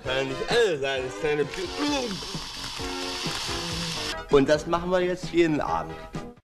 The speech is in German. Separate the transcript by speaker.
Speaker 1: kann ja nicht alle sein. Das ist keine... Und das machen wir jetzt jeden Abend.